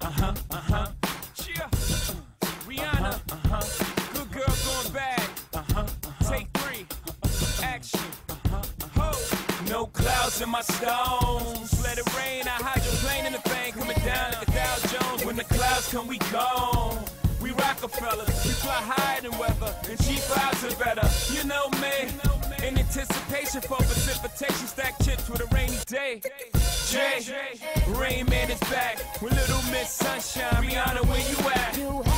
Rihanna, good girl going bad. Take three, action. No clouds in my stones. Let it rain, I hydroplane in the bank. Coming down like a Dow Jones. When the clouds come, we gone. We Rockefeller, we fly higher than weather, and cheap vibes are better. You know me, in anticipation for precipitation, stack chips with a rainy day. Jay, Rain Man is back with Little Miss Sunshine. Rihanna, where you at?